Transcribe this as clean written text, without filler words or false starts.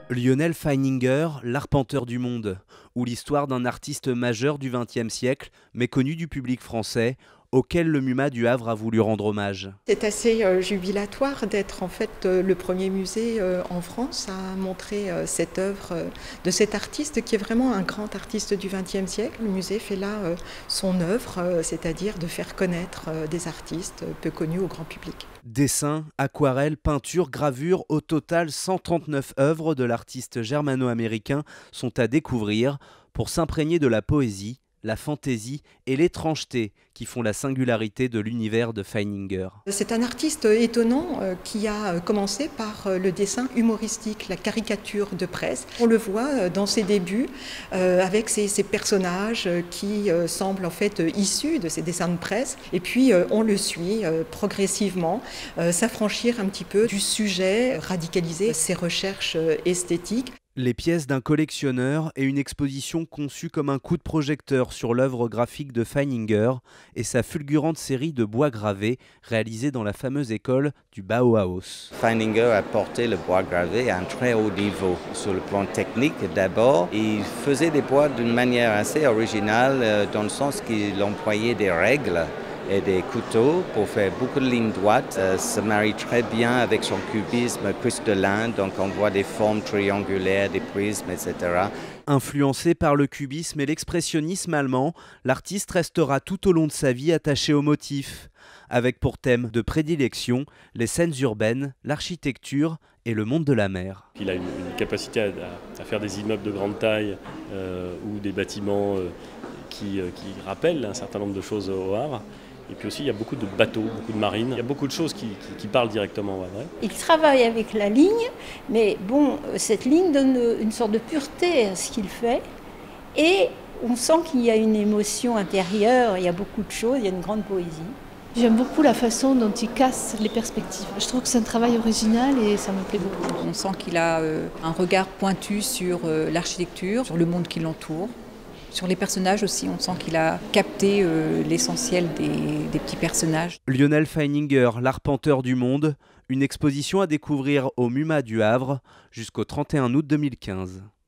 Lionel Feininger, l'arpenteur du monde, ou l'histoire d'un artiste majeur du XXe siècle, méconnu du public français, auquel le MUMA du Havre a voulu rendre hommage. C'est assez jubilatoire d'être en fait le premier musée en France à montrer cette œuvre de cet artiste qui est vraiment un grand artiste du XXe siècle. Le musée fait là son œuvre, c'est-à-dire de faire connaître des artistes peu connus au grand public. Dessins, aquarelles, peintures, gravures, au total 139 œuvres de l'artiste germano-américain sont à découvrir pour s'imprégner de la poésie, la fantaisie et l'étrangeté qui font la singularité de l'univers de Feininger. C'est un artiste étonnant qui a commencé par le dessin humoristique, la caricature de presse. On le voit dans ses débuts avec ces personnages qui semblent en fait issus de ces dessins de presse. Et puis on le suit progressivement s'affranchir un petit peu du sujet, radicaliser ses recherches esthétiques. Les pièces d'un collectionneur et une exposition conçue comme un coup de projecteur sur l'œuvre graphique de Feininger et sa fulgurante série de bois gravés réalisés dans la fameuse école du Bauhaus. Feininger a porté le bois gravé à un très haut niveau sur le plan technique d'abord. Il faisait des bois d'une manière assez originale dans le sens qu'il employait des règles et des couteaux pour faire beaucoup de lignes droites. Ça se marie très bien avec son cubisme cristallin, donc on voit des formes triangulaires, des prismes, etc. Influencé par le cubisme et l'expressionnisme allemand, l'artiste restera tout au long de sa vie attaché aux motifs, avec pour thème de prédilection les scènes urbaines, l'architecture et le monde de la mer. Il a une capacité à faire des immeubles de grande taille ou des bâtiments qui rappellent un certain nombre de choses au Havre. Et puis aussi, il y a beaucoup de bateaux, beaucoup de marines. Il y a beaucoup de choses qui parlent directement au Havre. Il travaille avec la ligne, mais bon, cette ligne donne une sorte de pureté à ce qu'il fait. Et on sent qu'il y a une émotion intérieure, il y a beaucoup de choses, il y a une grande poésie. J'aime beaucoup la façon dont il casse les perspectives. Je trouve que c'est un travail original et ça me plaît beaucoup. On sent qu'il a un regard pointu sur l'architecture, sur le monde qui l'entoure. Sur les personnages aussi, on sent qu'il a capté l'essentiel des petits personnages. Lionel Feininger, l'arpenteur du monde, une exposition à découvrir au MUMA du Havre jusqu'au 31 août 2015.